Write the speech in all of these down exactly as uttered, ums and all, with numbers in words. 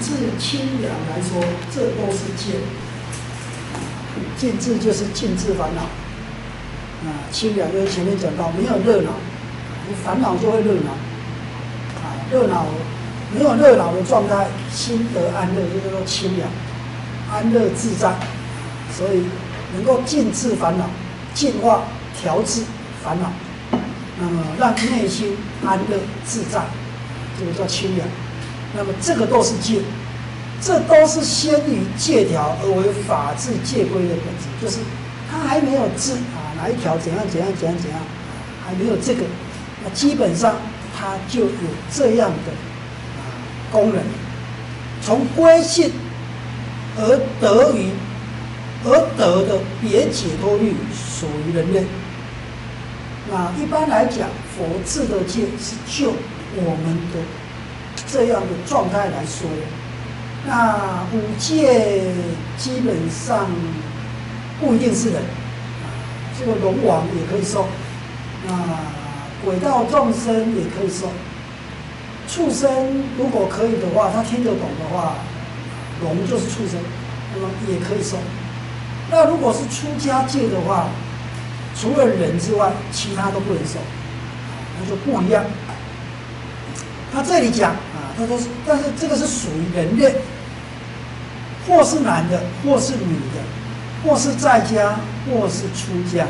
至清凉来说，这都是见。尽致就是尽致烦恼。啊，清凉就是前面讲到没有热恼，你烦恼就会热恼。啊，热恼没有热恼的状态，心得安乐，就叫做清凉，安乐自在。所以能够尽致烦恼，净化调制烦恼，那么让内心安乐自在，这个叫清凉。那么这个都是戒，这都是先于戒条而为法治戒规的本质，就是它还没有治啊，哪一条怎样怎样怎样怎样，还没有这个，那基本上它就有这样的啊功能，从归信而得于而得的别解脱律属于人类。那一般来讲，佛制的戒是就我们的这样的状态来说的。那五戒基本上不一定是人，这个龙王也可以受，那鬼道众生也可以受，畜生如果可以的话，他听得懂的话，龙就是畜生，那么也可以受。那如果是出家戒的话，除了人之外，其他都不能受，那就不一样。他这里讲啊，他说是，但是这个是属于人类，或是男的，或是女的，或是在家，或是出家，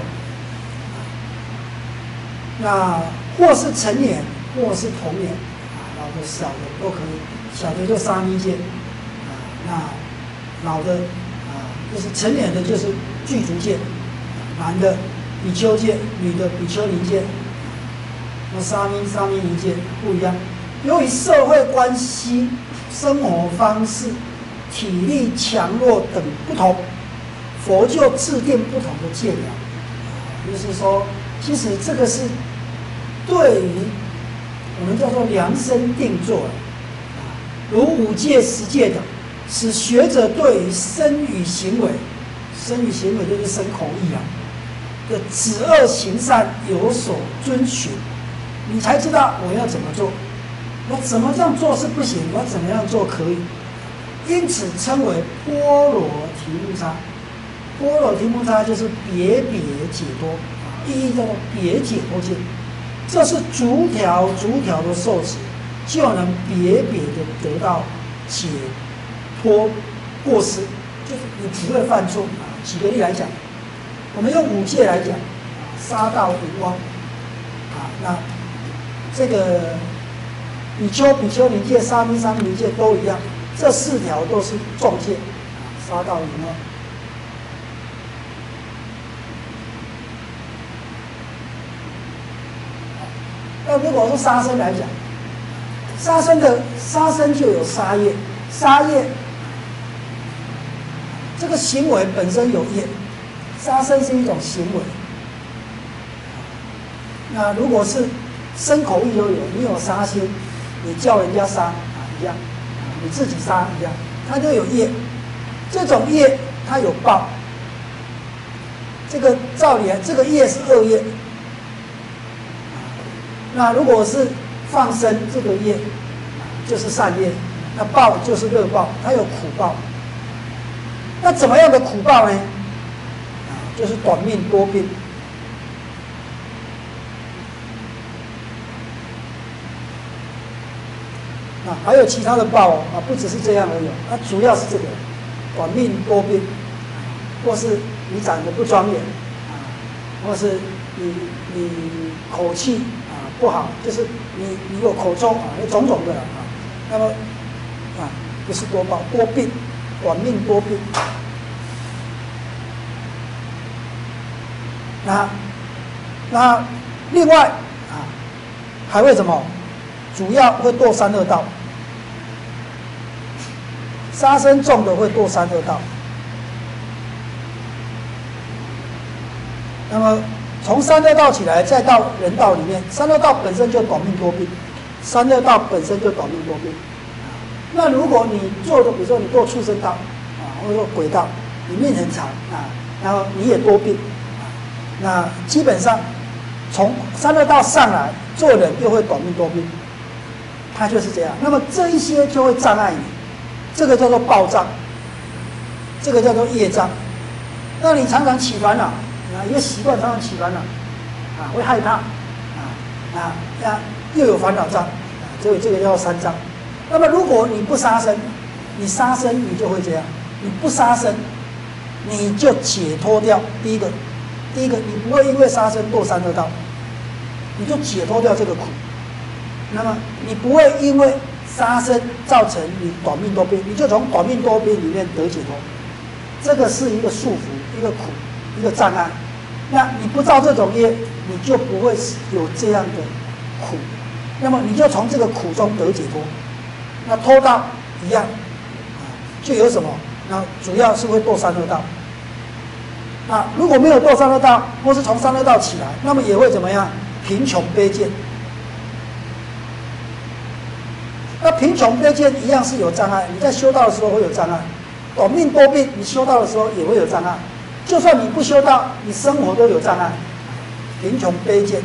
那或是成年，或是童年，啊，老的、小的都可以。小的就沙弥戒，啊，那老的啊，就是成年的就是具足戒，男的比丘戒，女的比丘尼戒，那沙弥沙弥尼戒不一样。由于社会关系、生活方式、体力强弱等不同，佛就制定不同的戒条。就是说，其实这个是对于我们叫做量身定做的，如五戒、十戒等，使学者对于身语行为，身语行为就是身口意啊的止恶行善有所遵循，你才知道我要怎么做。我怎么这样做是不行，我怎么样做可以？因此称为波罗提木叉。波罗提木叉就是别别解脱，意义叫做别解脱戒。这是逐条逐条的受持，就能别别的得到解脱过失，就是你不会犯错啊。举个例来讲，我们用五戒来讲，杀盗淫妄啊，那这个。比丘、比丘尼戒、沙弥、沙弥尼戒都一样，这四条都是重戒，杀盗淫妄。那如果是杀生来讲，杀生的杀生就有杀业，杀业这个行为本身有业，杀生是一种行为。那如果是身口意都有，你有杀心。你叫人家杀啊一样，你自己杀一样，它都有业。这种业它有报。这个照理来，这个业是恶业。那如果是放生，这个业就是善业，那报就是乐报，它有苦报。那怎么样的苦报呢？啊，就是短命多病。啊，还有其他的报啊，不只是这样而已。那、啊、主要是这个，短命多病，或是你长得不庄严，啊，或是你你口气啊不好，就是你你有口臭啊，有种种的啊。那么啊，不是多报，多病，短命多病。那那另外啊，还会什么？主要会堕三恶道，杀生重的会堕三恶道。那么从三恶道起来，再到人道里面，三恶道本身就短命多病，三恶道本身就短命多病。那如果你做的，比如说你堕畜生道啊，或者说鬼道，你命很长啊，然后你也多病啊，那基本上从三恶道上来，做人又会短命多病。它就是这样，那么这一些就会障碍你， 这个叫做报障，这个叫做业障。那你常常起烦恼啊，一个习惯常常起烦恼啊，会害怕啊啊呀，又有烦恼障啊，所以这个叫三障。那么如果你不杀生，你杀生你就会这样，你不杀生，你就解脱掉第一个，第一个你不会因为杀生堕三恶道，你就解脱掉这个苦。那么你不会因为杀生造成你短命多病，你就从短命多病里面得解脱。这个是一个束缚，一个苦，一个障碍。那你不造这种业，你就不会有这样的苦。那么你就从这个苦中得解脱。那偷盗一样，啊，就有什么？那主要是会堕三恶道。啊，如果没有堕三恶道，或是从三恶道起来，那么也会怎么样？贫穷卑贱。那贫穷卑贱一样是有障碍，你在修道的时候会有障碍。短命多病，你修道的时候也会有障碍。就算你不修道，你生活都有障碍。贫穷卑贱。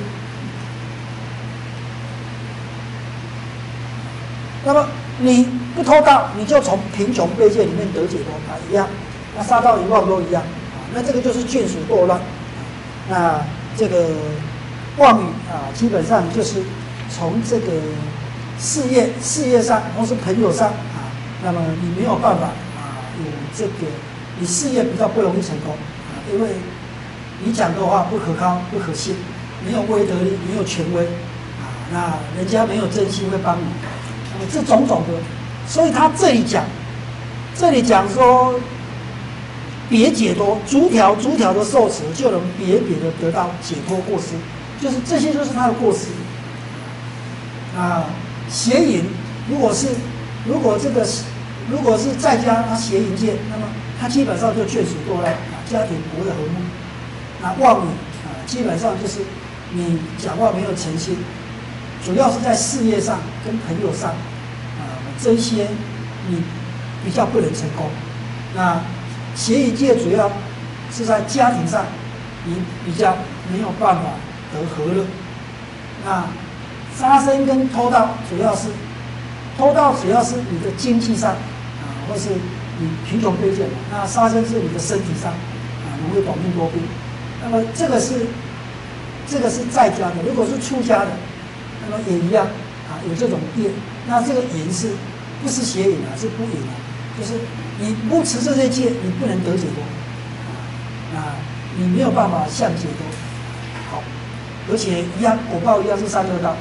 那么你不偷盗，你就从贫穷卑贱里面得解脱啊，一样。那杀盗淫妄都一样啊。那这个就是眷属堕乱。那这个妄语啊，基本上就是从这个事业事业上，或是朋友上啊，那么你没有办法。有这个，你事业比较不容易成功啊，因为你讲的话不可靠、不可信，没有威德力，没有权威啊，那人家没有真心会帮你，那么这种种的，所以他这里讲，这里讲说别解脱，逐条逐条的受持，就能别别的得到解脱过失，就是这些就是他的过失啊。邪淫，如果是如果这个如果是在家他邪淫戒，那么他基本上就眷属堕乱啊，家庭不会和睦。那妄语啊，基本上就是你讲话没有诚信，主要是在事业上跟朋友上啊，这些你比较不能成功。那邪淫戒主要是在家庭上，你比较没有办法得和乐。那杀生跟偷盗主要是偷盗主要是你的经济上。或是你贫穷卑贱，那杀生是你的身体上啊，容易短命多病。那么这个是这个是在家的，如果是出家的，那么也一样啊，有这种业。那这个淫是不是邪淫啊？是不淫啊，就是你不持这些戒，你不能得解脱啊，你没有办法向解脱。好，而且一样果报一样是三恶道。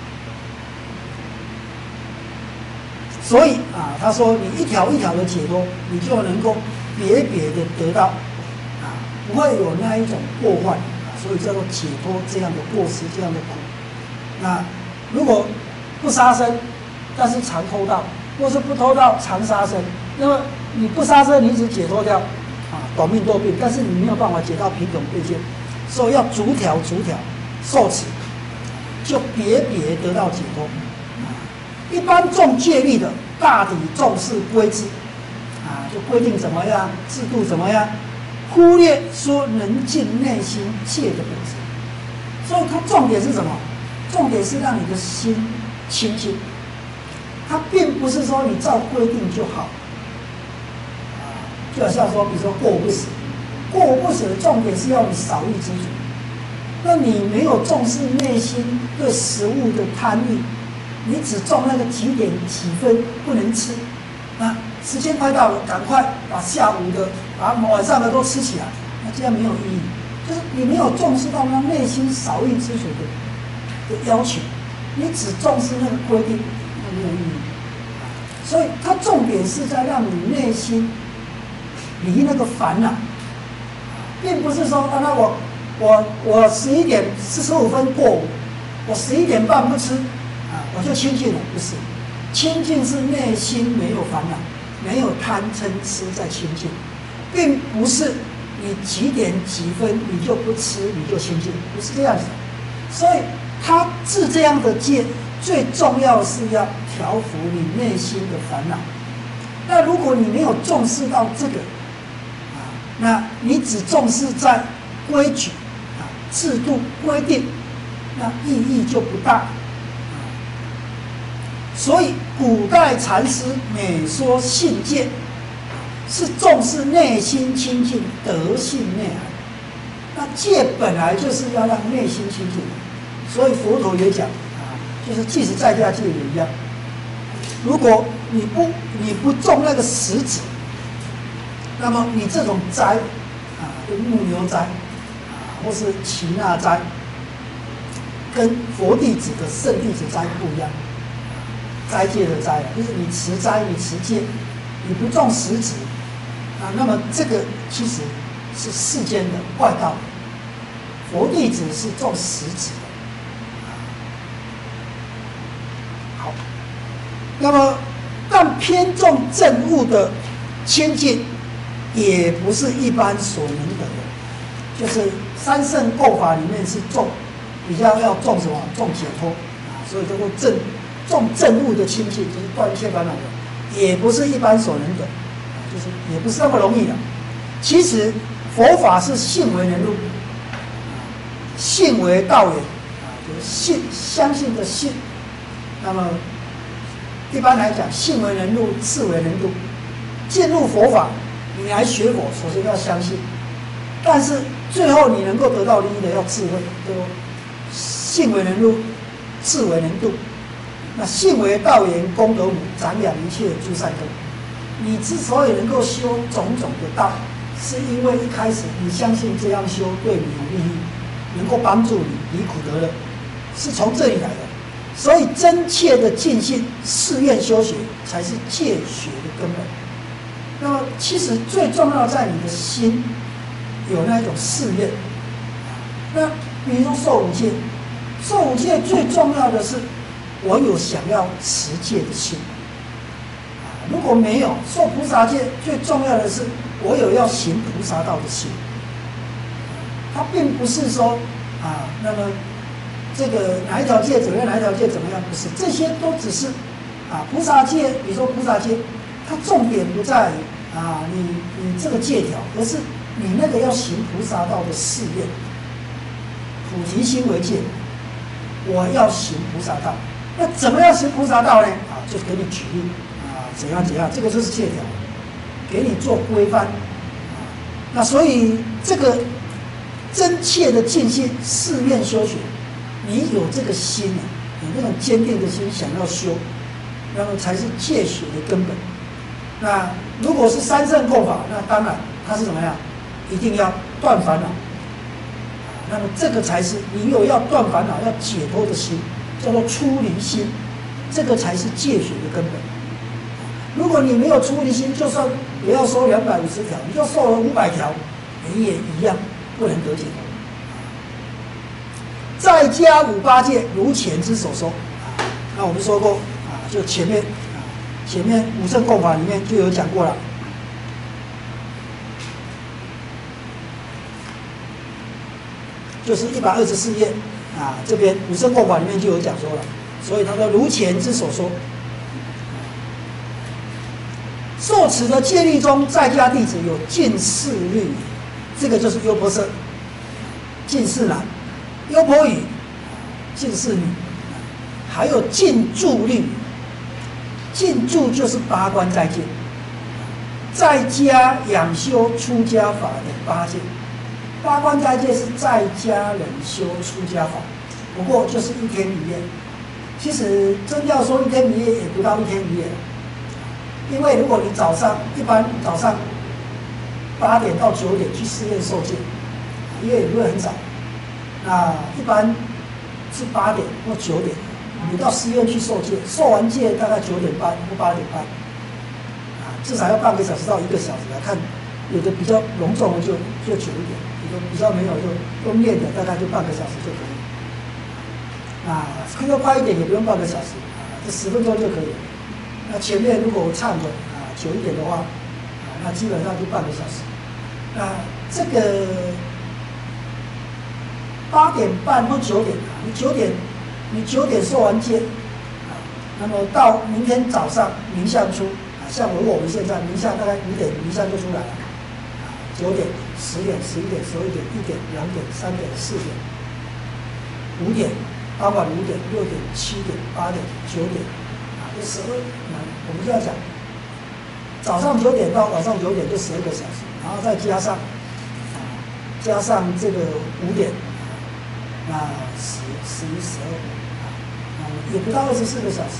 所以啊，他说你一条一条的解脱，你就能够别别的得到啊，不会有那一种过患啊，所以叫做解脱这样的过失，这样的苦。那如果不杀生，但是常偷盗，或是不偷盗常杀生，那么你不杀生，你只解脱掉啊短命多病，但是你没有办法解到贫穷卑贱，所以要逐条逐条受持，就别别得到解脱。一般重戒律的，大体重视规制，啊，就规定怎么样，制度怎么样，忽略说能尽内心戒的本质。所以它重点是什么？重点是让你的心清净。它并不是说你照规定就好，啊，就好像说，比如说过午不食，过午不食的重点是要你少欲知足。那你没有重视内心对食物的贪欲。你只重那个几点几分不能吃，那时间快到了，赶快把下午的、把晚上的都吃起来，那这样没有意义。就是你没有重视到他内心少欲知足的的要求，你只重视那个规定，那没有意义。所以它重点是在让你内心离那个烦恼，并不是说啊，那我我我十一点四十五分过午，我十一点半不吃。我就清净了，不是，清净是内心没有烦恼，没有贪嗔痴在清净，并不是你几点几分你就不吃你就清净，不是这样子。所以他治这样的戒，最重要是要调伏你内心的烦恼。那如果你没有重视到这个啊，那你只重视在规矩啊、制度规定，那意义就不大。 所以古代禅师每说性戒，是重视内心清净、德性内涵。那戒本来就是要让内心清净，所以佛陀也讲啊，就是即使在家戒也一样。如果你不你不种那个食子，那么你这种斋啊，牧牛斋啊，或是耆那斋，跟佛弟子的圣弟子斋不一样。斋戒的斋啊，就是你持斋，你持戒，你不种食子啊，那么这个其实是世间的外道。佛弟子是种食子的。好，那么但偏重正悟的清净，也不是一般所能得的。就是三圣构法里面是重，比较要重什么？重解脱啊，所以叫做正。重正悟的清净，就是断一切烦恼的，也不是一般所能得，就是也不是那么容易的。其实佛法是信为能入，信为道源，啊，就是信相信的信。那么一般来讲，信为能入，智为能度。进入佛法，你来学佛，首先要相信，但是最后你能够得到利益的要智慧，就信为能入，智为能度。那信为道源，功德母，长养一切诸善根。你之所以能够修种种的道，是因为一开始你相信这样修对你有利益，能够帮助你离苦得乐，是从这里来的。所以真切的尽信誓愿修学，才是戒学的根本。那么其实最重要在你的心有那种誓愿。那比如说受五戒，受五戒最重要的是我有想要持戒的心，啊，如果没有受菩萨戒，最重要的是我有要行菩萨道的心。它并不是说啊，那么这个哪一条戒怎么样，哪一条戒怎么样，不是，这些都只是啊菩萨戒。比如说菩萨戒，它重点不在啊你你这个戒条，而是你那个要行菩萨道的誓愿，菩提心为戒，我要行菩萨道。那怎么样行菩萨道呢？啊，就给你举例啊，怎样怎样，这个就是戒条，给你做规范啊。那所以这个真切的尽信誓愿修学，你有这个心啊，有那种坚定的心想要修，那么才是戒学的根本。那如果是三圣共法，那当然它是怎么样？一定要断烦恼。那么这个才是你有要断烦恼、要解脱的心。叫做出离心，这个才是戒学的根本。如果你没有出离心，就算也要收两百五十条，你就受了五百条，你也一样不能得解脱。再加五八戒，如前之所说。那我们说过啊，就前面啊，前面五圣共法里面就有讲过了。就是一百二十四页。啊，这边五圣共法里面就有讲说了，所以他说如前之所说，受持的戒律中，在家弟子有近事律，这个就是优婆塞、近事男、优婆夷、近事女，还有近住律。近住就是八关斋戒，在家养修出家法的八戒。八关斋戒是在家人修出家法，不过就是一天一夜。其实真要说一天一夜，也不到一天一夜，因为如果你早上一般早上八点到九点去寺院受戒，因为也不会很早，那一般是八点或九点，你到寺院去受戒，受完戒大概九点半或八点半，啊，至少要半个小时到一个小时来看，有的比较隆重的就就久一点。比较没有就用念的，大概就半个小时就可以。啊，开要快一点也不用半个小时，啊，这十分钟就可以了。那前面如果我唱的啊久一点的话，啊，那基本上就半个小时。那这个八点半或九点啊，你九点你九点受完戒，啊，那么到明天早上冥相出，啊，像我我们现在冥相大概五点冥相就出来了，啊，九点。十点、十一点、十二点、一点、两点、三点、四点、五点，傍晚五点、六点、七点、八点、九点，啊， 就十二，我们就要讲，早上九点到晚上九点就十二个小时，然后再加上啊加上这个五点，那十十一十二啊，也不到二十四个小时，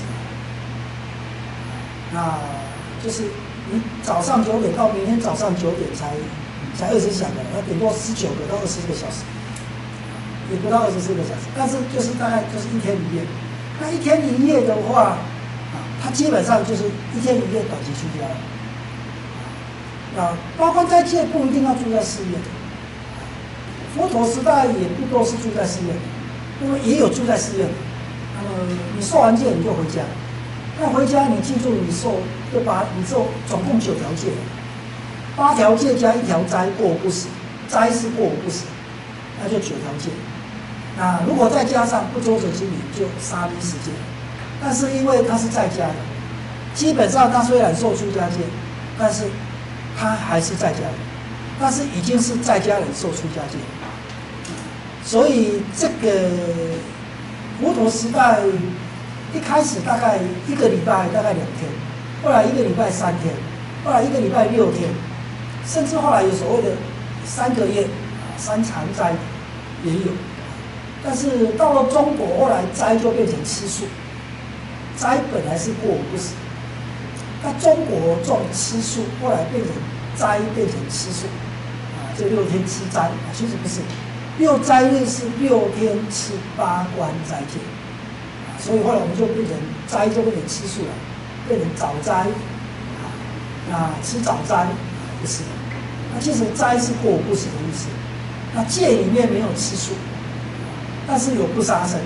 那就是你早上九点到明天早上九点才才二十小时，那顶多十九个到二十个小时。也不到二十四个小时，但是就是大概就是一天一夜。那一天一夜的话，啊，它基本上就是一天一夜短期出家了。啊，包括斋戒不一定要住在寺院，佛陀时代也不都是住在寺院，因为也有住在寺院。那么你受完戒你就回家，那回家你记住你受就把你受总共九条戒，八条戒加一条斋过不死，斋是过不死，那就九条戒。那如果再加上不周者之名，就沙弥十戒。但是因为他是在家的，基本上他虽然受出家戒，但是他还是在家人，但是已经是在家人受出家戒。所以这个佛陀时代一开始大概一个礼拜大概两天，后来一个礼拜三天，后来一个礼拜六天，甚至后来有所谓的三个月三常斋也有。但是到了中国，后来斋就变成吃素。斋本来是过午不食，那中国重吃素，后来变成斋变成吃素，啊，这六天吃斋，其实不是，六斋日是六天吃八关斋戒，啊，所以后来我们就变成斋就变成吃素了，变成早斋，啊，那吃早斋不是，那其实斋是过午不食的意思，那戒里面没有吃素。但是有不杀生，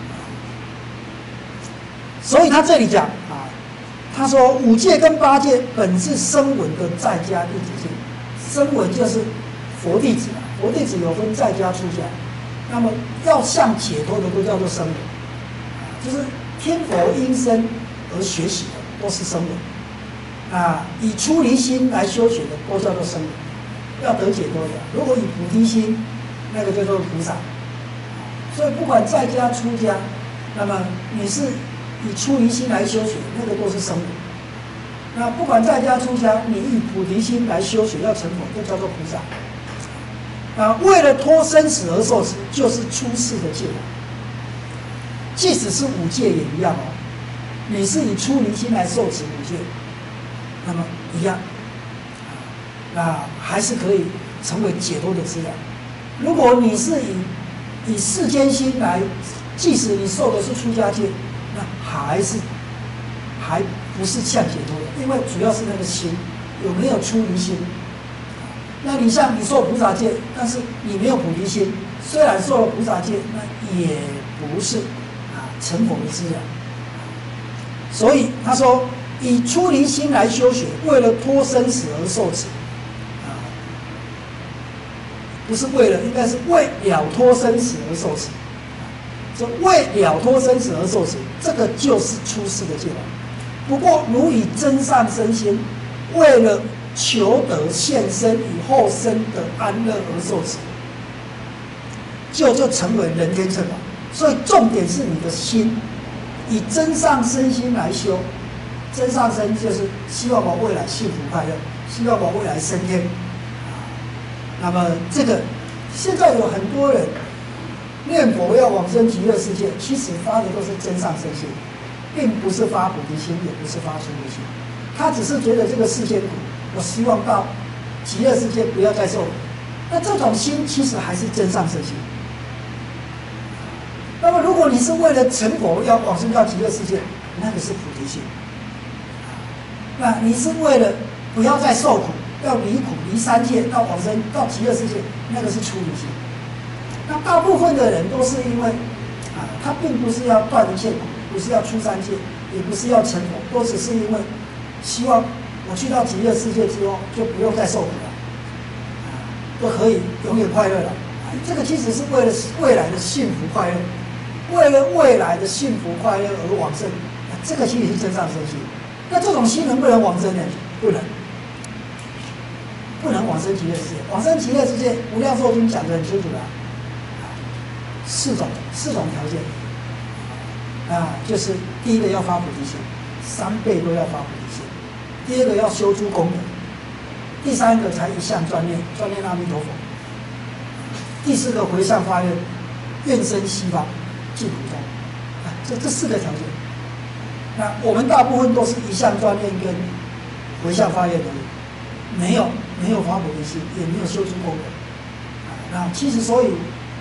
所以他这里讲啊，他说五戒跟八戒本是声闻的在家弟子戒，声闻就是佛弟子啊，佛弟子有分在家出家，那么要向解脱的都叫做声闻，就是听佛音声而学习的都是声闻，啊，以出离心来修学的都叫做声闻，要得解脱的，如果以菩提心，那个叫做菩萨。所以不管在家出家，那么你是以出离心来修学，那个都是声闻。那不管在家出家，你以菩提心来修学要成佛，就叫做菩萨。啊，为了脱生死而受持，就是出世的戒。即使是五戒也一样哦，你是以出离心来受持五戒，那么一样，那还是可以成为解脱的资粮。如果你是以以世间心来，即使你受的是出家戒，那还是还不是向解脱的，因为主要是那个心有没有出离心。那你像你受菩萨戒，但是你没有菩提心，虽然受了菩萨戒，那也不是啊成佛的资粮。所以他说，以出离心来修学，为了脱生死而受持。不是为了，应该是为了脱生死而受持。说为了脱生死而受持，这个就是出世的戒法。不过，如以真上身心，为了求得现身与后生的安乐而受持，就就成为人天乘法。所以重点是你的心，以真上身心来修。真上身就是希望我未来幸福快乐，希望我未来升天。那么这个现在有很多人念佛要往生极乐世界，其实发的都是真上身心，并不是发菩提心，也不是发出离心。他只是觉得这个世界苦，我希望到极乐世界不要再受苦。那这种心其实还是真上身心。那么如果你是为了成佛要往生到极乐世界，那个是菩提心。那你是为了不要再受苦，要离苦离三界到往生到极乐世界，那个是出离心。那大部分的人都是因为啊，他并不是要断一切苦，不是要出三界，也不是要成佛，都只是因为希望我去到极乐世界之后就不用再受苦了，啊，都可以永远快乐了。啊，这个其实是为了未来的幸福快乐，为了未来的幸福快乐而往生，啊，这个其实是真上身心。那这种心能不能往生呢？不能。不能往生极乐世界，往生极乐世界，无量寿经讲得很清楚了，四种四种条件，啊，就是第一个要发菩提心， 三辈都要发菩提心。第二个要修诸功德，第三个才一向专念，专念阿弥陀佛。第四个回向发愿，愿生西方净土中。啊，这这四个条件。那我们大部分都是一向专念跟回向发愿而已，没有没有发菩提心，也没有修诸功德。啊，那其实所以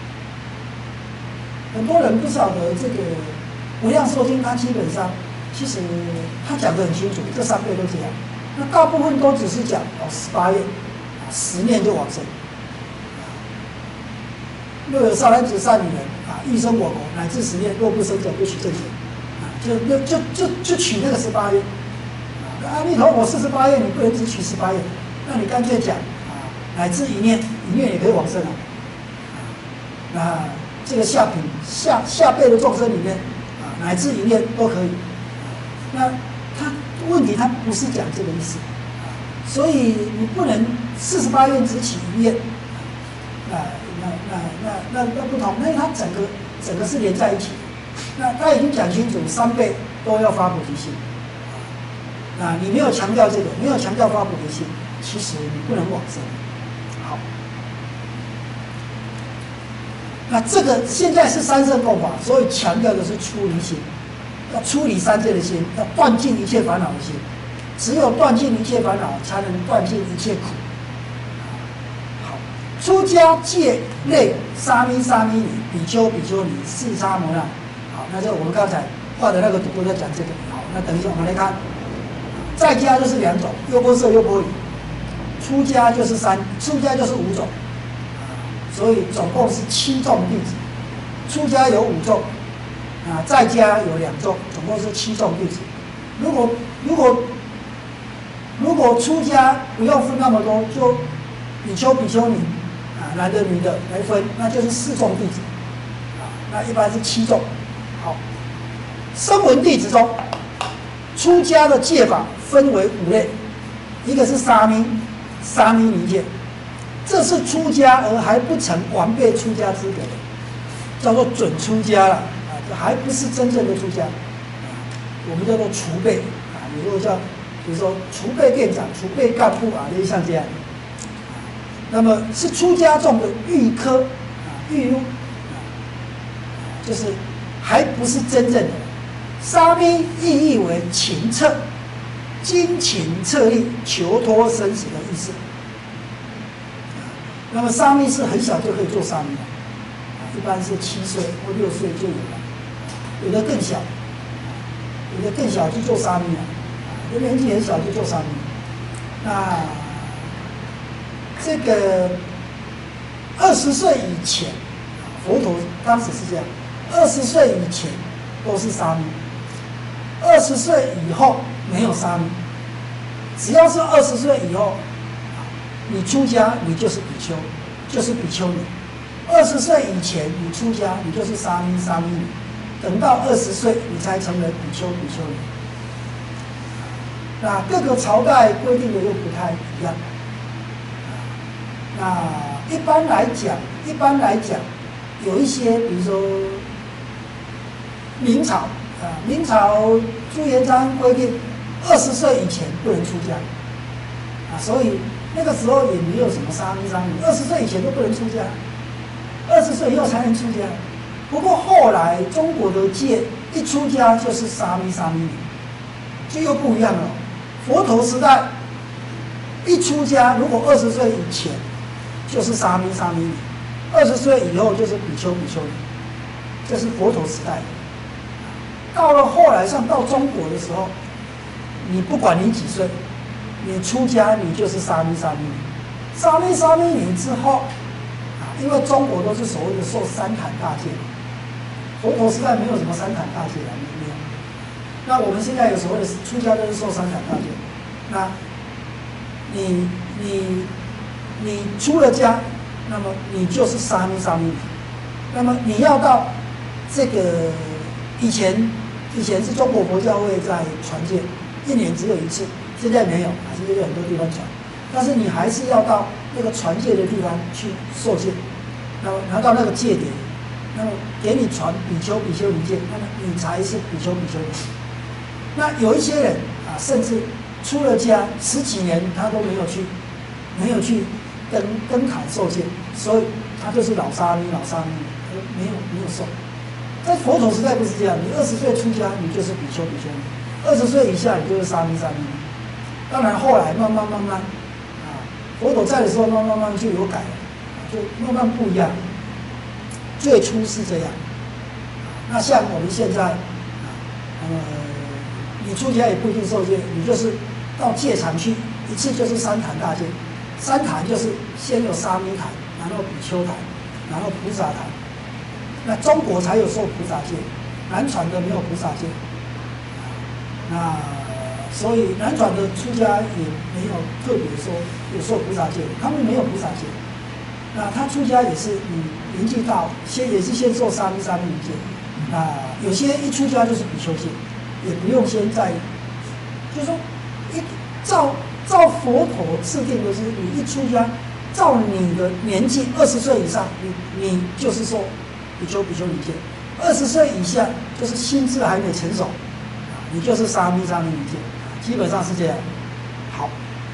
很多人不晓得这个无量寿经，它基本上其实他讲得很清楚，这三辈都这样。那大部分都只是讲哦十八愿，啊十念就往生。若有善男子善女人啊，欲生我国，乃至十念，若不生者，不取正觉。啊，就就就就取那个十八愿。啊，阿弥陀佛四十八愿，你不能只取十八愿，那你干脆讲啊，乃至一念，一念也可以往生啊。啊，那这个下品下下辈的众生里面啊，乃至一念都可以。那他问题他不是讲这个意思，啊，所以你不能四十八愿只取一念，啊。那那那那那不同，因为它整个整个是连在一起的。那他已经讲清楚，三辈都要发菩提心。啊，你没有强调这个，没有强调发菩提心，其实你不能往生。好，那这个现在是三圣共法，所以强调的是出离心，要出离三界的心，要断尽一切烦恼的心。只有断尽一切烦恼，才能断尽一切苦。出家戒类沙弥沙弥尼比丘比丘尼四叉摩那。好，那就我们刚才画的那个图都在讲这个。好，那等一下我们来看，在家就是两种，优波塞优波夷。出家就是三，出家就是五种，所以总共是七众弟子。出家有五众，啊，在家有两众，总共是七众弟子。如果如果如果出家不用分那么多，就比丘比丘尼。啊，男的女的来分，那就是四众弟子，啊，那一般是七众。好，声闻弟子中，出家的戒法分为五类，一个是沙弥，沙弥尼戒，这是出家而还不曾完备出家资格的，叫做准出家了，啊，这还不是真正的出家，啊，我们叫做储备，啊，有时候叫，比如说储备店长、储备干部啊，类似像这样。那么是出家众的预科啊，预入啊，就是还不是真正的沙弥，意义为勤策，精勤策力，求脱生死的意思。那么沙弥是很小就可以做沙弥了，啊，一般是七岁或六岁就有了，有的更小，有的更小就做沙弥了，有的年纪很小就做沙弥。那这个二十岁以前，佛陀当时是这样，二十岁以前都是沙弥，二十岁以后没有沙弥。只要是二十岁以后，你出家你就是比丘，就是比丘尼。二十岁以前你出家，你就是沙弥沙弥尼。等到二十岁你才成为比丘比丘尼。那各个朝代规定的又不太一样。那一般来讲，一般来讲，有一些，比如说明朝啊，明朝朱元璋规定，二十岁以前不能出家，啊，所以那个时候也没有什么沙弥沙弥，二十岁以前都不能出家，二十岁以后才能出家。不过后来中国的戒一出家就是沙弥沙弥尼，就又不一样了。佛陀时代一出家，如果二十岁以前就是沙弥沙弥尼，二十岁以后就是比丘比丘尼，这是佛陀时代。到了后来上到中国的时候，你不管你几岁，你出家你就是沙弥沙弥尼，沙弥沙弥尼之后，啊，因为中国都是所谓的受三坛大戒，佛陀时代没有什么三坛大戒啊，没有。那我们现在有所谓的出家都是受三坛大戒，那你你。你出了家，那么你就是沙弥沙弥尼。那么你要到这个以前，以前是中国佛教会在传戒，一年只有一次，现在没有，还是有很多地方传。但是你还是要到那个传戒的地方去受戒，那么拿到那个戒点，那么给你传比丘比丘尼戒，那么你才是比丘比丘尼。 那有一些人啊，甚至出了家十几年，他都没有去，没有去登登坛受戒，所以他就是老沙弥，老沙弥，没有没有受。在佛陀时代不是这样，你二十岁出家，你就是比丘比丘尼；二十岁以下，你就是沙弥沙弥。当然后来慢慢慢慢，啊，佛陀在的时候，慢慢慢慢就有改了，就慢慢不一样。最初是这样。那像我们现在，啊，呃，你出家也不一定受戒，你就是到戒场去，一次就是三坛大戒。三坛就是先有沙弥坛，然后比丘坛，然后菩萨坛。那中国才有受菩萨戒，南传的没有菩萨戒。那所以南传的出家也没有特别说有受菩萨戒，他们没有菩萨戒。那他出家也是你年纪大，先也是先受沙弥沙弥戒。那有些一出家就是比丘戒，也不用先在，就是说一照照佛陀制定的是，你一出家，照你的年纪二十岁以上，你你就是受比丘比丘尼戒；二十岁以下就是心智还没成熟，你就是沙弥沙弥尼戒，基本上是这样。好，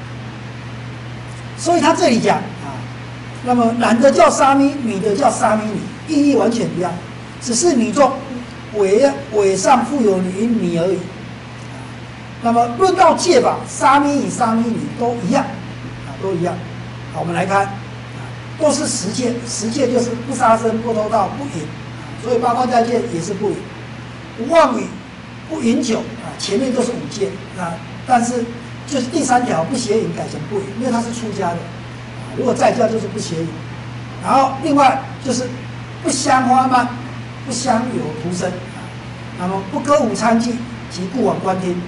所以他这里讲啊，那么男的叫沙弥，女的叫沙弥尼，意义完全一样，只是女众尾尾上附有女女而已。那么论到戒法，沙弥与沙弥尼都一样，啊，都一样。好，我们来看，啊，都是十戒，十戒就是不杀生、不偷盗、不淫，所以八关斋戒也是不淫，不妄语、不饮酒，啊，前面都是五戒，啊，但是就是第三条不邪淫改成不淫，因为他是出家的，啊，如果在家就是不邪淫。然后另外就是不香花漫、不香油涂身，啊，那么不歌舞参伎及故往观听。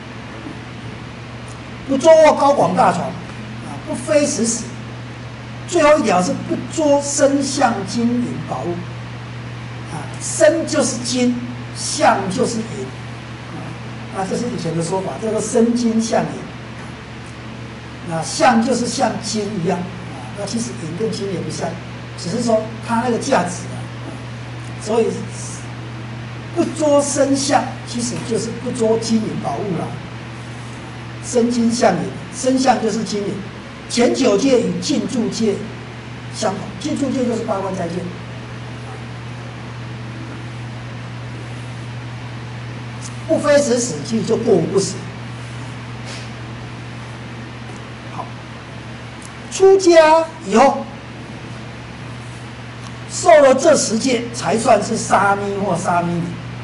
不坐卧高广大床，啊，不非时死。最后一条是不捉身相金银宝物，啊，身就是金，相就是银，啊，这是以前的说法，叫做身金相银。那相就是像金一样，啊，那其实银跟金也不像，只是说它那个价值啊，所以不捉身相，其实就是不捉金银宝物啦。身金相银，身相就是金银。前九戒与禁住戒相同，禁住戒就是八关斋戒。不非时死，其实就过午不食。好，出家以后受了这十戒，才算是沙弥或沙弥尼。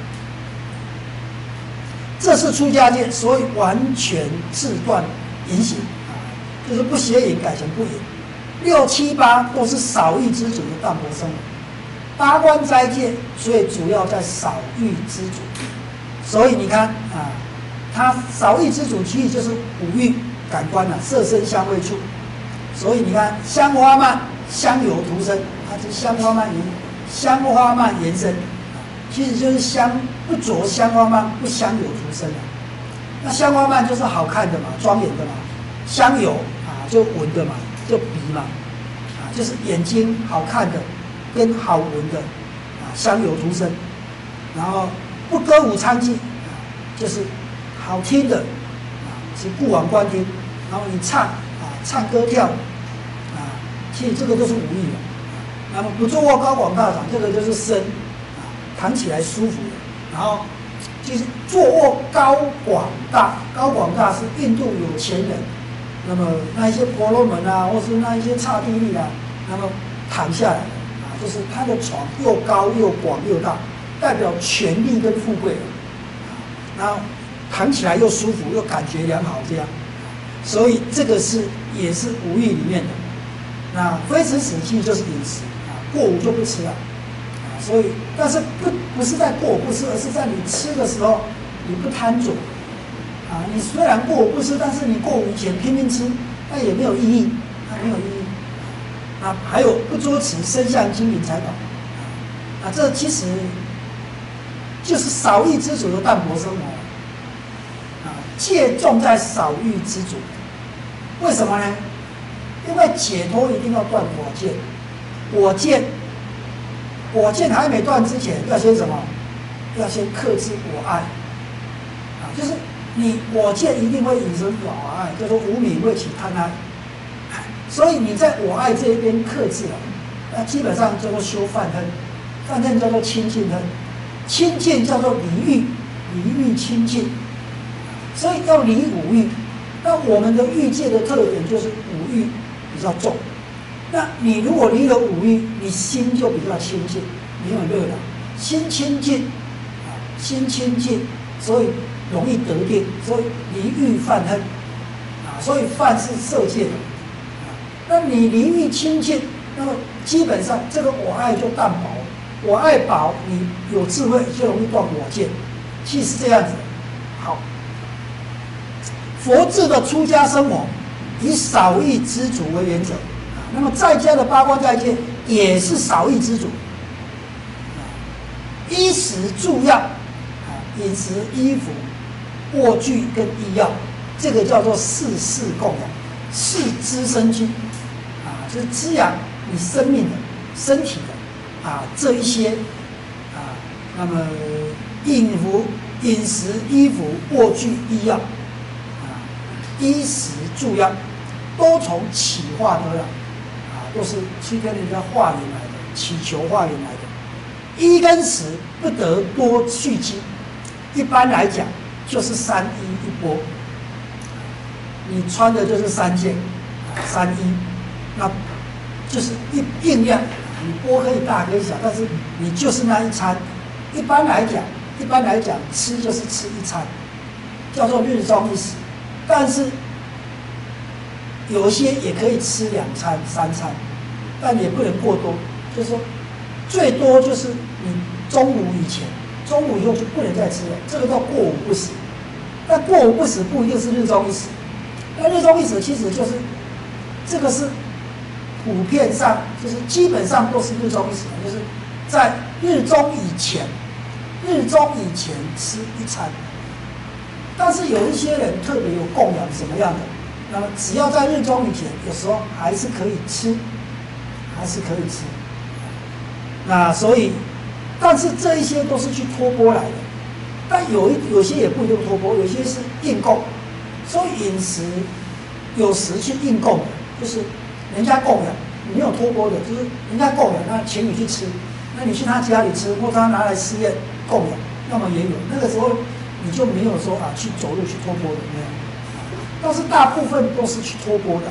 这是出家戒，所以完全自断淫行，啊，就是不邪淫改成不淫。六七八都是少欲知足的淡泊生活。八关斋戒，所以主要在少欲知足。所以你看啊，它少欲知足其实就是五欲感官啊，色声香味触。所以你看香花漫、香油涂身，它是香花漫延香花漫延伸。其实就是香不着香花漫，不香油涂身的。那香花漫就是好看的嘛，庄严的嘛；香油啊，就闻的嘛，就鼻嘛，啊，就是眼睛好看的跟好闻的啊，香油涂身。然后不歌舞参伎啊，就是好听的啊，是故往观听。然后你唱啊，唱歌跳舞啊，其实这个都是五欲的。那么不坐卧高广大床，这个就是身。躺起来舒服的，然后就是坐卧高广大，高广大是印度有钱人，那么那一些婆罗门啊，或是那一些刹帝利啊，那么躺下来啊，就是他的床又高又广又大，代表权力跟富贵，啊，然后躺起来又舒服又感觉良好这样，所以这个是也是五欲里面的。那非时死其实就是饮食啊，过午就不吃了。所以，但是不不是在过午不吃，而是在你吃的时候，你不贪着，啊，你虽然过午不吃，但是你过午以前拼命吃，那也没有意义，那没有意义。啊，还有不捉持身相金银财宝，啊，这其实就是少欲知足的淡泊生活，啊，戒重在少欲知足。为什么呢？因为解脱一定要断我见，我见。我见还没断之前，要先什么？要先克制我爱，啊， 啊，就是你我见一定会引生我爱，叫做无名会起贪爱，所以你在我爱这一边克制了，那基本上叫做修犯恨，犯恨叫做亲近恨，亲近叫做离欲，离欲亲近，所以要离五欲。那我们的欲界的特点就是五欲比较重。那你如果离了五欲，你心就比较清净，没有热闹，心清净啊，心清净，所以容易得定，所以离欲犯恨啊，所以犯是色界的啊。那你离欲清净，那么基本上这个我爱就淡薄，我爱薄，你有智慧就容易断我见，其实是这样子。好。佛制的出家生活以少欲知足为原则，那么在家的八关斋戒也是少欲知足，衣食住药啊，饮食、衣服、卧具跟医药，这个叫做四事供养，四滋生机啊，就是滋养你生命的、身体的啊这一些啊，那么饮服、饮食、衣服、卧具、医药。衣食住药都从祈化得来，啊，都是去跟人家化缘来的，祈求化缘来的。衣跟食不得多蓄积，一般来讲就是三衣一钵，你穿的就是三件，三衣，那就是一定量，你钵可以大可以小，但是你就是那一餐。一般来讲，一般来讲吃就是吃一餐，叫做日中一食。但是有些也可以吃两餐、三餐，但也不能过多。就是说，最多就是你中午以前，中午以后就不能再吃了，这个叫过午不食。但过午不食不一定是日中一食，那日中一食其实就是这个是普遍上，就是基本上都是日中一食，就是在日中以前，日中以前吃一餐。但是有一些人特别有供养什么样的，那么只要在日中以前，有时候还是可以吃，还是可以吃。那所以，但是这一些都是去托钵来的，但有一有些也不一定托钵，有些是应供。所以饮食有时去应供的，就是人家供养，没有托钵的，就是人家供养，那请你去吃，那你去他家里吃，或者他拿来寺院供养，那么也有。那个时候。你就没有说啊去走路去托钵的没有，但是大部分都是去托钵的。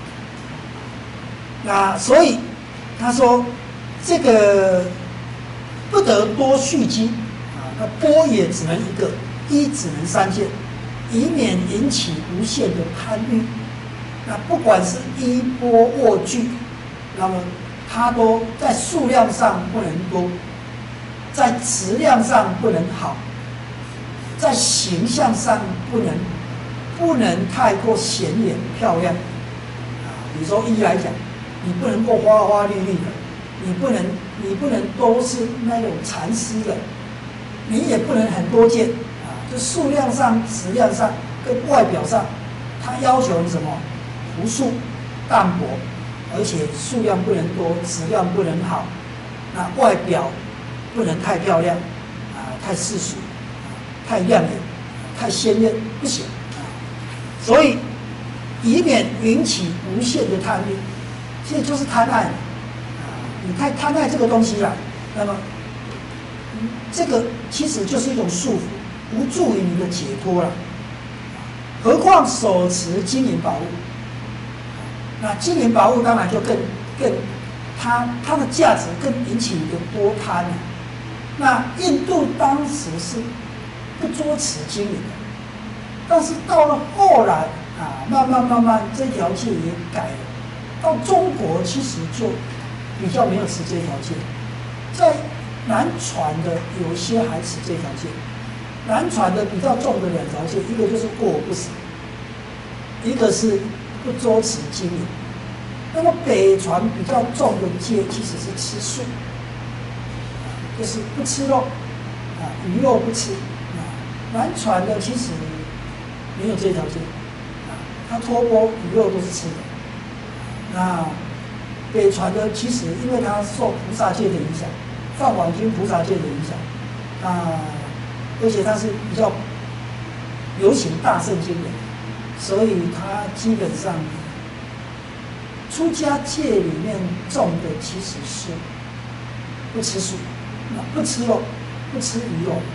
那所以他说这个不得多蓄积啊，那钵也只能一个，衣只能三件，以免引起无限的贪欲。那不管是衣钵卧具，那么它都在数量上不能多，在质量上不能好。在形象上不能不能太过显眼漂亮啊，比如说衣来讲，你不能够花花绿绿的，你不能你不能都是那种蚕丝的，你也不能很多件啊，就数量上、质量上跟外表上，它要求你什么？朴素、淡薄，而且数量不能多，质量不能好，那外表不能太漂亮啊，太世俗。太亮眼、太鲜艳不行啊，所以以免引起无限的贪欲，其实就是贪爱啊。你太贪爱这个东西了，那么、嗯、这个其实就是一种束缚，无助于你的解脱了。何况手持金银宝物，那金银宝物当然就更更它它的价值更引起你的多贪了。那印度当时是不捉持金银的，但是到了后来啊，慢慢慢慢这条戒也改了。到中国其实就比较没有持这条戒，在南传的有一些还持这条戒。南传的比较重的两条戒，一个就是过午不食，一个是不捉持金银。那么北传比较重的戒其实是吃素，就是不吃肉啊，鱼肉不吃。南传的其实没有这条戒，啊，他托钵鱼肉都是吃的。那北传的其实因为它受菩萨戒的影响，梵网经菩萨戒的影响，啊，而且它是比较有请大圣经人，所以他基本上出家戒里面重的其实是不吃素，不吃肉，不吃鱼肉。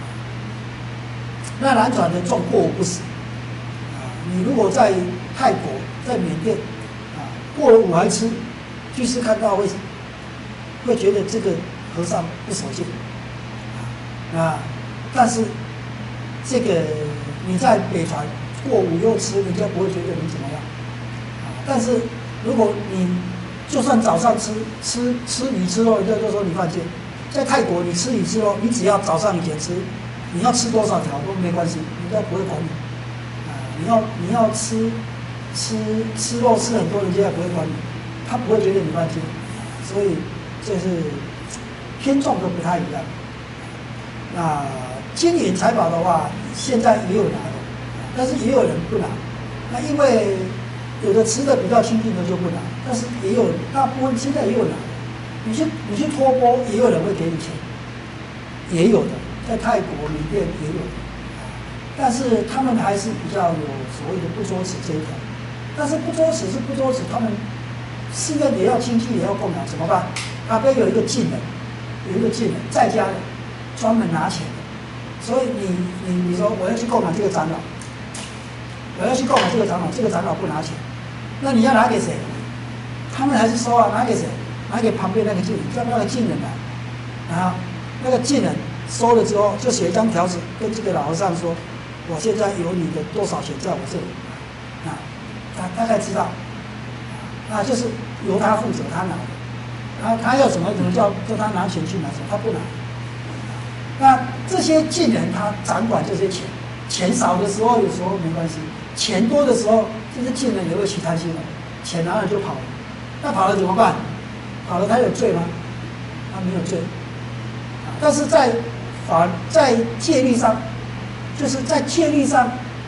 那南传的重过午不食啊，你如果在泰国、在缅甸啊，过了午还吃，居士看到会会觉得这个和尚不守戒啊。但是这个你在北传过午又吃，人家不会觉得你怎么样啊。但是如果你就算早上吃吃吃鱼吃肉，人家就说你犯戒。在泰国你吃鱼吃肉，你只要早上以前吃。你要吃多少条都没关系，人家不会管你。啊，你要你要吃吃吃肉吃很多，人家也不会管你，他不会觉得你犯戒。所以这是偏重都不太一样。那金银财宝的话，现在也有拿的，但是也有人不拿。那因为有的吃的比较亲近的就不拿，但是也有大部分现在也有拿的。你去你去托钵，也有人会给你钱，也有的。在泰国、缅甸也有，但是他们还是比较有所谓的不作持这一条。但是不作持是不作持，他们寺院也要亲戚也要供养，怎么办？旁边有一个近人，有一个近人在家的，专门拿钱的。所以你你你说我要去供养这个长老，我要去供养这个长老，这个长老不拿钱，那你要拿给谁？他们还是说啊，拿给谁？拿给旁边那个近人，叫那个近人来，然后那个近人。收了之后，就写一张条子，跟这个老和尚说：“我现在有你的多少钱在我这里。”啊，他大概知道，啊，就是由他负责，他拿的。然后他要什么，怎么叫叫他拿钱去拿什么，他不拿。那这些近人他掌管这些钱，钱少的时候有时候没关系，钱多的时候，这些近人也会起贪心了，钱拿了就跑了。那跑了怎么办？跑了他有罪吗？他没有罪。但是在法在戒律上，就是在戒律上、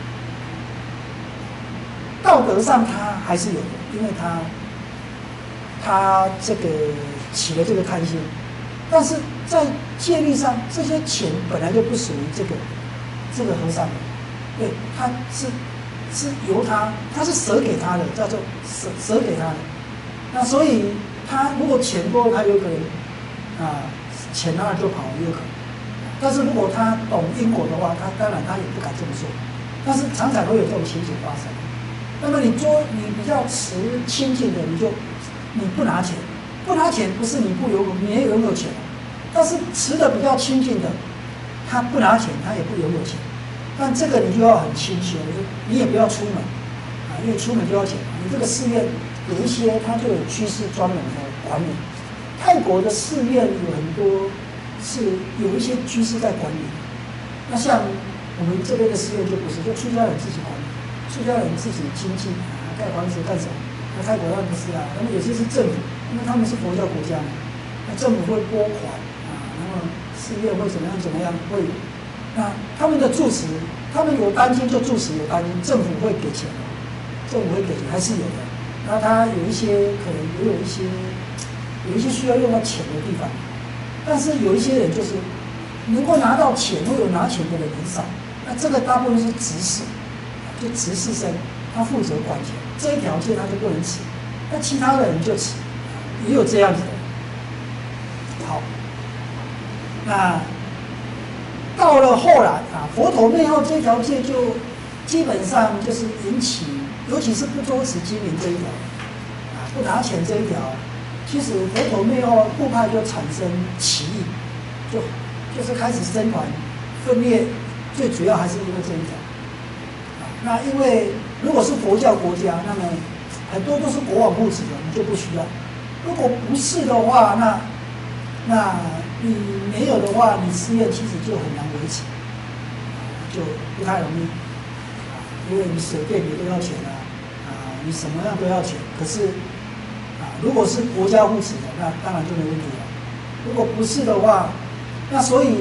道德上，他还是有的，因为他他这个起了这个贪心。但是在戒律上，这些钱本来就不属于这个这个和尚的，对，他是是由他，他是舍给他的，叫做舍舍给他的。那所以他如果钱多，他有可能啊。钱拿了就跑也有可能，但是如果他懂因果的话，他当然他也不敢这么做。但是常常会有这种情形发生。那么你做你比较持亲近的，你就你不拿钱，不拿钱不是你不拥有，你也拥有钱，但是持的比较亲近的，他不拿钱，他也不拥有钱。但这个你就要很清晰，你也不要出门啊，因为出门就要钱。你这个寺院有一些，他就有居士专门的管理。泰国的寺院有很多是有一些居士在管理，那像我们这边的寺院就不是，就出家人自己管理，出家人自己经济啊，盖房子干什么？那泰国他们不是啊，他们有些是政府，因为他们是佛教国家嘛，那政府会拨款啊，然后寺院会怎么样怎么样会，那他们的住持，他们有担心就住持有担心，政府会给钱，政府会给钱还是有的，那他有一些可能也有一些。有一些需要用到钱的地方，但是有一些人就是能够拿到钱或有拿钱的人很少，那这个大部分是执事，就执事生，他负责管钱，这一条件他就不能吃，那其他的人就吃，也有这样子的。好，那到了后来啊，佛陀灭后这条戒就基本上就是引起，尤其是不作持金银这一条，啊，不拿钱这一条。其实佛陀灭后，部派就产生起义，就就是开始僧团分裂，最主要还是因为这一条。啊，那因为如果是佛教国家，那么很多都是国王护持的，你就不需要；如果不是的话，那那你没有的话，你寺院其实就很难维持，就不太容易。啊，因为你水电你都要钱啊，啊，你什么样都要钱，可是。如果是国家护持的，那当然就没问题了。如果不是的话，那所以，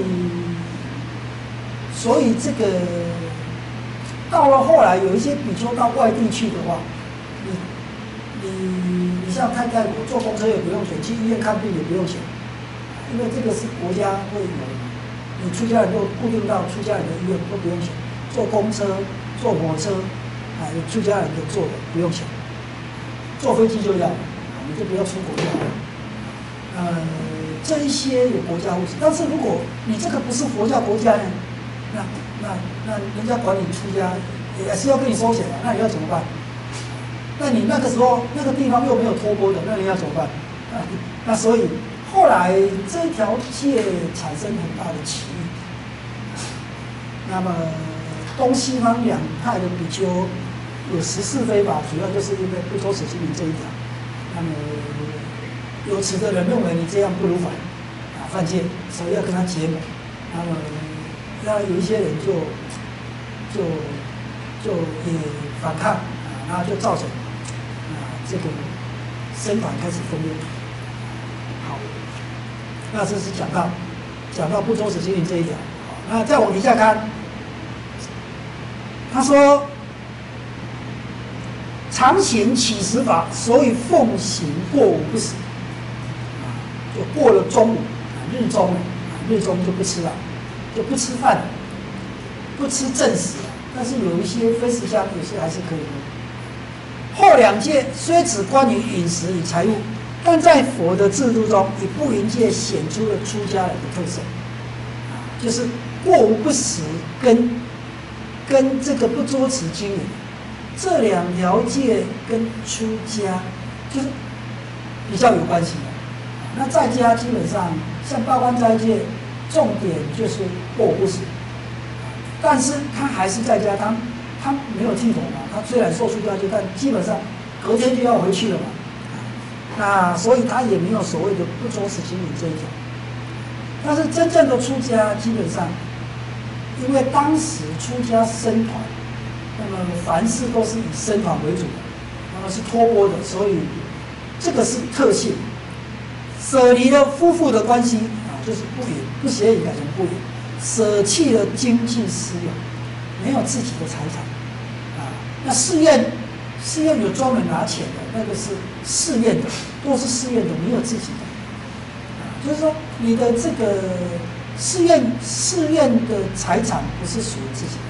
所以这个到了后来，有一些比丘到外地去的话，你你你像泰泰国坐公车也不用钱，去医院看病也不用钱，因为这个是国家会有，你出家人就固定到出家人的医院都不用钱， 坐公车、坐火车，啊，出家人就坐的不用钱，坐飞机就要，你就不要出国就好了。呃，这一些有国家护持，但是如果你这个不是佛教国家呢，那那那人家管你出家也是要跟你收钱的，那你要怎么办？那你那个时候那个地方又没有托钵的，那你要怎么办？啊，那所以后来这条界产生很大的歧义。那么东西方两派的比丘有十四非法，主要就是因为不偷此经营这一条。那么有持的人认为你这样不如法啊，犯戒，所以要跟他结盟。那么那有一些人就就就也反抗啊，然后就造成啊这个僧团开始分裂。好，那这是讲到讲到不偷此经营这一条。那再往底下看，他说：“常行乞食法，所以奉行过午不食。啊，就过了中午，日中了，日中就不吃了，就不吃饭了，不吃正食。但是有一些非食香，有些还是可以的。后两戒虽只关于饮食与财物，但在佛的制度中，以不淫戒显出了出家人的特色。啊，就是过午不食跟跟这个不捉持经营这两条戒跟出家就是比较有关系的。那在家基本上像八关斋戒，重点就是过午不食，但是他还是在家，他他没有剃头嘛，他虽然受出家戒，但基本上隔天就要回去了嘛。那所以他也没有所谓的不捉持经营这一条。但是真正的出家，基本上因为当时出家僧团，那么凡事都是以僧团为主的，那么是托钵的，所以这个是特性。舍离了夫妇的关系啊，就是不淫，不邪淫改成不淫，舍弃了经济私有，没有自己的财产啊。那寺院，寺院有专门拿钱的，那个是寺院的，都是寺院的，没有自己的。啊，就是说你的这个寺院寺院的财产不是属于自己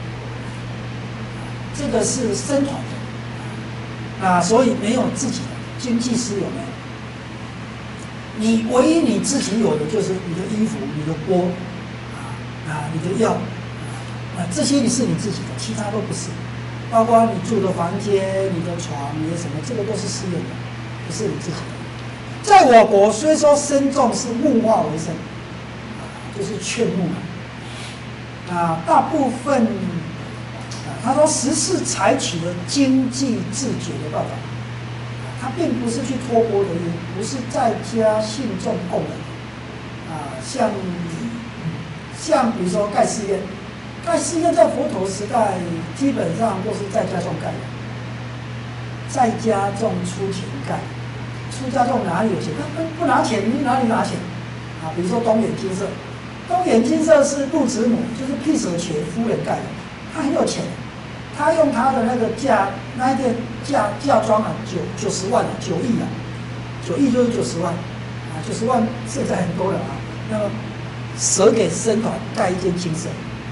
的，这个是僧团的，啊，所以没有自己的经济私有没有。你唯一你自己有的就是你的衣服、你的钵，啊啊，你的药，啊，这些你是你自己的，其他都不是，包括你住的房间、你的床、你的什么，这个都是私人的，不是你自己的。在我国，虽说僧众是木化为生，啊，就是劝募嘛，啊，大部分，啊，他说时事采取了经济自觉的办法。他并不是去托钵的，也不是在家信众供人，啊，像像比如说盖寺院，盖寺院在佛陀时代基本上都是在家众盖的，在家众出钱盖，出家众哪里有钱？不不拿钱，你哪里拿钱？啊，比如说东眼金色，东眼金色是陆子母，就是毗舍伽夫人盖的，他很有钱。他用他的那个嫁那一件嫁嫁妆啊，九九十万啊，九亿啊，九亿就是九十万啊，九十万现在很多了啊。那么舍给僧团盖一间金色，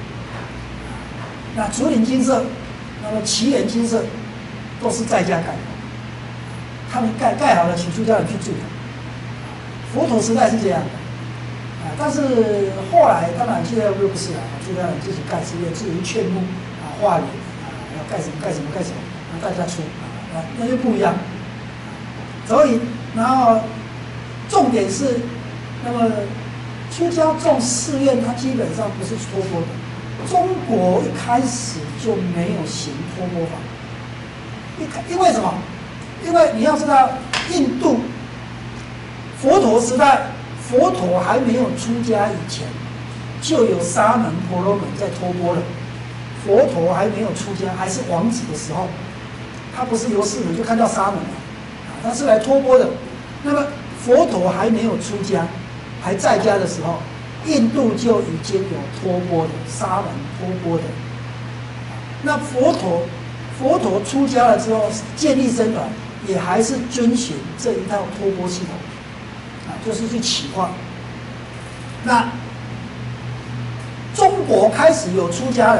那竹林金色，那么奇岩金色，都是在家盖的，他们盖盖好了，请出家人去住的。佛陀时代是这样的啊，但是后来当然现在又不是了，出家人自己盖寺院，自己劝募啊，化缘。要盖什么盖什么盖什么，让大家出啊，那就不一样。所以，然后重点是，那么出家众寺院，它基本上不是托钵的。中国一开始就没有行托钵法，因因为什么？因为你要知道，印度佛陀时代，佛陀还没有出家以前，就有沙门婆罗门在托钵了。佛陀还没有出家，还是王子的时候，他不是由世人就看到沙门了，啊，他是来托钵的。那么佛陀还没有出家，还在家的时候，印度就已经有托钵的沙门托钵的。那佛陀佛陀出家了之后，建立僧团，也还是遵循这一套托钵系统，啊，就是去启化。那中国开始有出家人。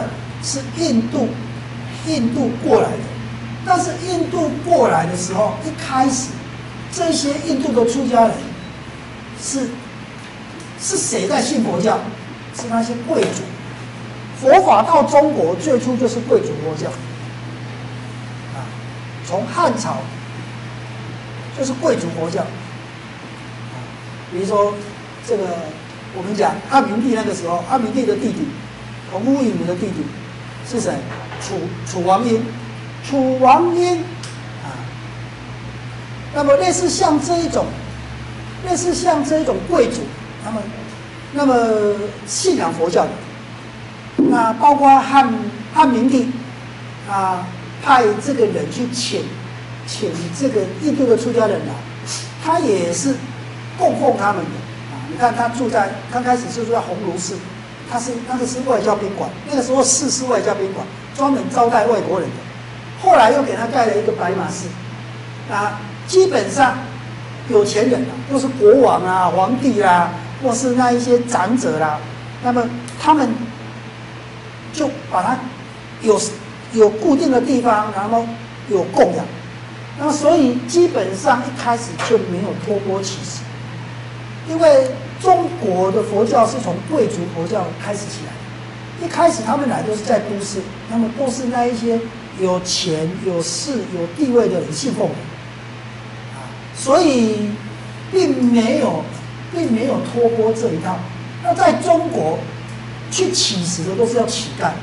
是印度印度过来的，但是印度过来的时候，一开始这些印度的出家人是是谁在信佛教？是那些贵族。佛法到中国最初就是贵族佛教，啊，从汉朝就是贵族佛教，啊，比如说这个我们讲汉明帝那个时候，汉明帝的弟弟，同母异母的弟弟是谁？楚楚王英，楚王英，啊，那么类似像这一种，类似像这一种贵族，他们那么信仰佛教的。那包括汉汉明帝啊，派这个人去请请这个印度的出家人来，他也是供奉他们的啊。你看他住在刚开始是住在鸿胪寺，他是那个是外交宾馆，那个时候寺是外交宾馆，专门招待外国人的。后来又给他盖了一个白马寺，啊，基本上有钱人啊，都是国王啊、皇帝啦、啊，或是那一些长者啦、啊，那么他们就把它有有固定的地方，然后有供养，那么所以基本上一开始就没有托钵乞食，因为中国的佛教是从贵族佛教开始起来的，一开始他们来都是在都市，那么都是那一些有钱、有势、有地位的人信奉的，啊，所以并没有并没有托钵这一套。那在中国去乞食的都是要乞丐，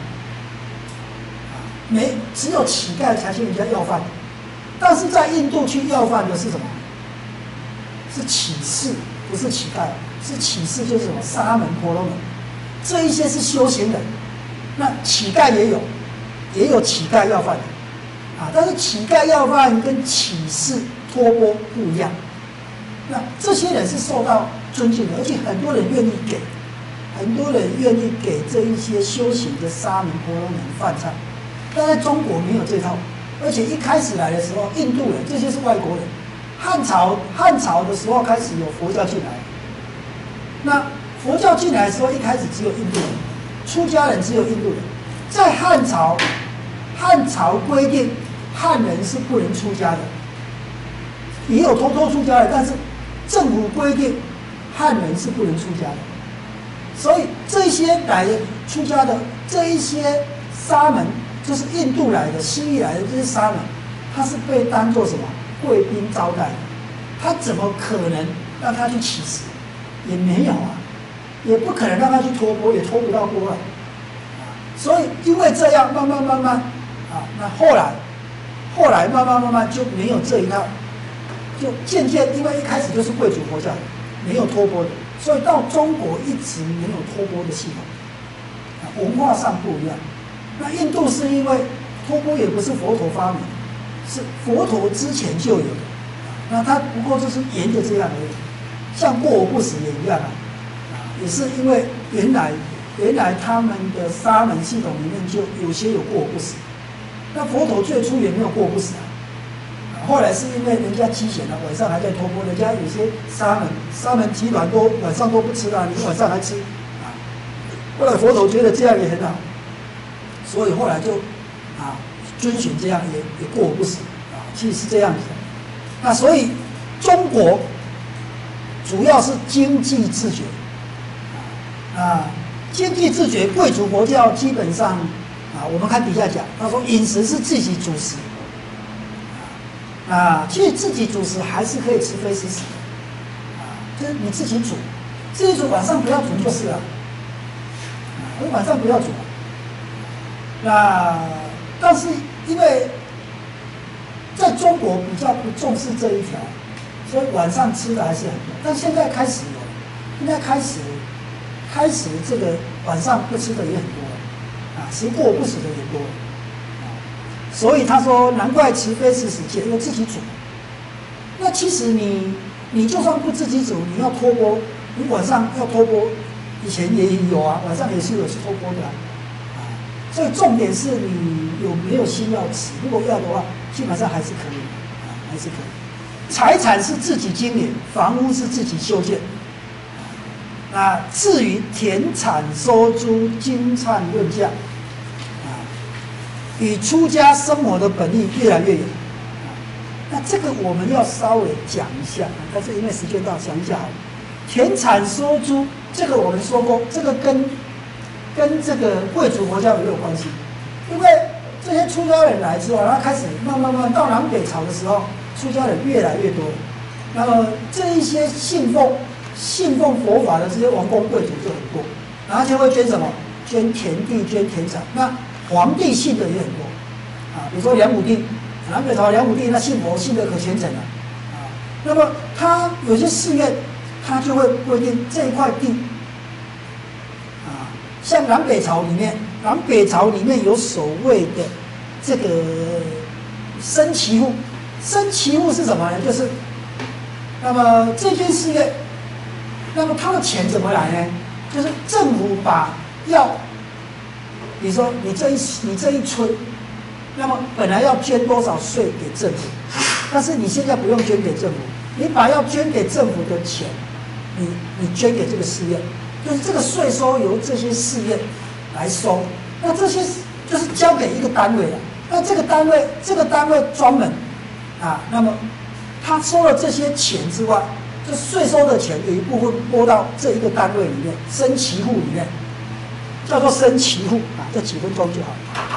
没只有乞丐才去人家要饭，但是在印度去要饭的是什么？是乞士，不是乞丐，是乞士，就是什么沙门、婆罗门，这一些是修行人。那乞丐也有，也有乞丐要饭的，啊，但是乞丐要饭跟乞士托钵不一样。那这些人是受到尊敬的，而且很多人愿意给。很多人愿意给这一些修行的沙门、婆罗门饭菜，但在中国没有这套，而且一开始来的时候，印度人这些是外国人，汉朝汉朝的时候开始有佛教进来，那佛教进来的时候，一开始只有印度人，出家人只有印度人，在汉朝，汉朝规定汉人是不能出家的，也有偷偷出家的，但是政府规定汉人是不能出家的。所以这些来的出家的这一些沙门，就是印度来的、西域来的这些沙门，他是被当作什么贵宾招待的，他怎么可能让他去乞食？也没有啊，也不可能让他去托钵，也托不到钵了。所以因为这样，慢慢慢慢啊，那后来后来慢慢慢慢就没有这一套，就渐渐因为一开始就是贵族佛教，没有托钵的。所以到中国一直没有托钵的系统，文化上不一样。那印度是因为托钵也不是佛陀发明，是佛陀之前就有的，那他不过就是沿着这样而已。像过午不食也一样啊，也是因为原来原来他们的沙门系统里面就有些有过午不食，那佛陀最初也没有过午不食啊。后来是因为人家饥闲了，晚上还在托钵，人家有些沙门沙门集团都晚上都不吃啊，你晚上还吃啊。后来佛陀觉得这样也很好，所以后来就啊遵循这样也也过午不食啊，其实是这样子的。那所以中国主要是经济自觉啊，经济自觉，贵族佛教基本上啊，我们看底下讲，他说饮食是自己主食。啊，其实自己煮食还是可以吃非食食的，啊，就是你自己煮，自己煮晚上不要煮就是了，啊，我晚上不要煮。那但是因为在中国比较不重视这一条，所以晚上吃的还是很多。但现在开始有，现在开始开始这个晚上不吃的也很多了，啊，食过午不食的也多了。所以他说，难怪吃非食食戒，因为自己煮。那其实你你就算不自己煮，你要托钵，你晚上要托钵，以前也有啊，晚上也是有去托钵的啊。啊，所以重点是你有没有心要吃，如果要的话，基本上还是可以，啊，还是可以。财产是自己经营，房屋是自己修建。啊，至于田产收租、金灿论价。 与出家生活的本意越来越远。那这个我们要稍微讲一下，但是因为时间到，讲一下好了。田产收租，这个我们说过，这个跟跟这个贵族国家有没有关系？因为这些出家人来之后，他开始慢慢慢到南北朝的时候，出家人越来越多。那么这一些信奉信奉佛法的这些王公贵族就很多，然后就会捐什么？捐田地、捐田产。那皇帝信的也很多啊，比如说梁武帝，南北朝梁武帝那信佛信的可虔诚了啊。那么他有些寺院，他就会规定这一块地啊，像南北朝里面，南北朝里面有所谓的这个升旗户。升旗户是什么呢？就是那么这间寺院，那么他的钱怎么来呢？就是政府把要，比如说你这一你这一村，那么本来要捐多少税给政府，但是你现在不用捐给政府，你把要捐给政府的钱，你你捐给这个寺院，就是这个税收由这些寺院来收，那这些就是交给一个单位了。那这个单位这个单位专门啊，那么他收了这些钱之外，就税收的钱有一部分拨到这一个单位里面，升旗户里面，叫做升旗户啊。这几分钟就好了。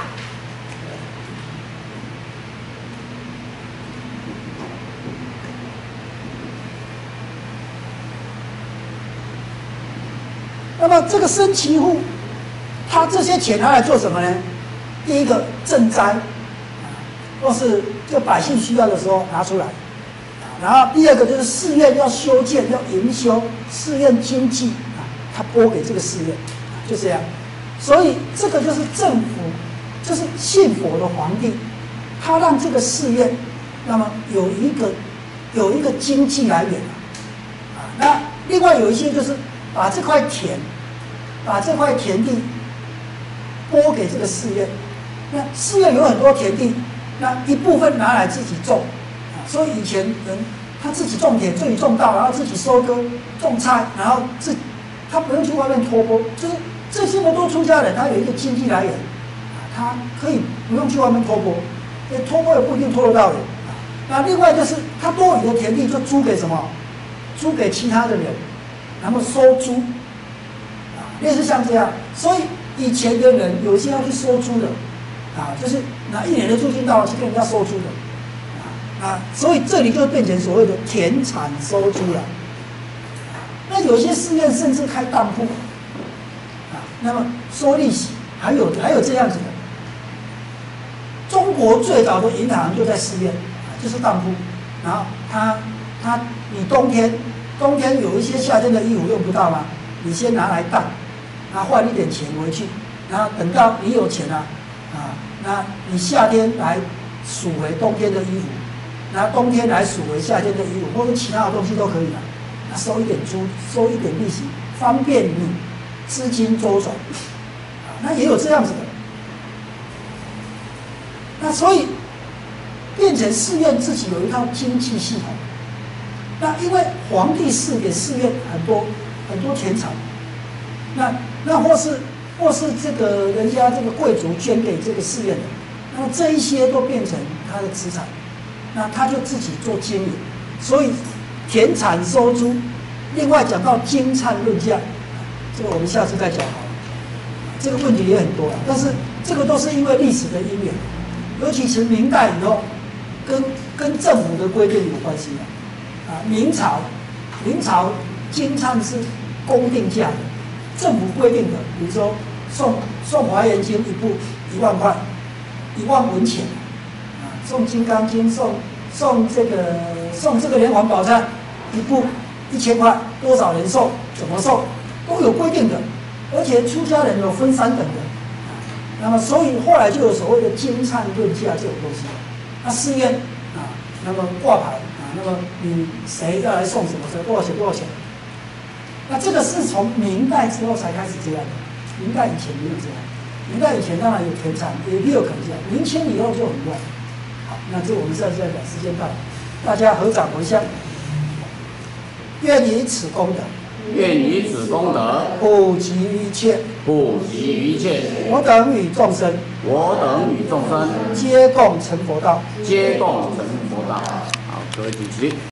那么这个升旗户，他这些钱拿来做什么呢？第一个赈灾，或是就百姓需要的时候拿出来。然后第二个就是寺院要修建、要营修，寺院经济啊，他拨给这个寺院，就这样。所以这个就是政府，就是信佛的皇帝，他让这个寺院，那么有一个有一个经济来源啊。那另外有一些就是把这块田，把这块田地拨给这个寺院。那寺院有很多田地，那一部分拿来自己种。所以以前人他自己种田，自己种稻，然后自己收割、种菜，然后自他不用去外面托钵，就是这些么多出家人，他有一个经济来源，啊，他可以不用去外面托钵，因为托钵也不一定托得到人。啊，那另外就是他多余的田地就租给什么？租给其他的人，然后收租，啊，类似像这样。所以以前的人有些要去收租的，啊，就是拿一年的租金到了去跟人家收租的。啊，所以这里就变成所谓的田产收租了。那有些寺院甚至开当铺，啊，那么收利息，还有还有这样子的。中国最早的银行就在寺院，啊，就是当铺。然后他他你冬天冬天有一些夏天的衣服用不到吗？你先拿来当，然后换一点钱回去，然后等到你有钱了，啊，那你夏天来赎回冬天的衣服。拿冬天来赎回夏天的衣服，或者其他的东西都可以了。那收一点租，收一点利息，方便你资金周转。啊，那也有这样子的。那所以变成寺院自己有一套经济系统。那因为皇帝赐给寺院很多很多田产，那那或是或是这个人家这个贵族捐给这个寺院的，那么这一些都变成他的资产。那他就自己做经营，所以田产收租。另外讲到经忏论价，这个我们下次再讲好了。这个问题也很多了，但是这个都是因为历史的因缘，尤其是明代以后，跟跟政府的规定有关系的。啊，明朝，明朝经忏是公定价的，政府规定的，比如说送送华严经一部一万块，一万文钱。送《金刚经》，送送这个送这个连环宝忏一部一千块，多少人送，怎么送，都有规定的。而且出家人有分三等的，那么所以后来就有所谓的经忏论价这种东西。那寺院啊，那么挂牌啊，那么你谁要来送什么，谁多少钱多少钱。那这个是从明代之后才开始这样的，明代以前没有这样。明代以前当然有田产，也也有垦价，明清以后就很乱。好，那这我们下次再讲，时间到了，大家合掌回向，愿以此功德。 愿以此功德普及一切， 普及于一切， 我等与众生我等与众生皆共成佛道。 皆共成佛道。好，各位主席。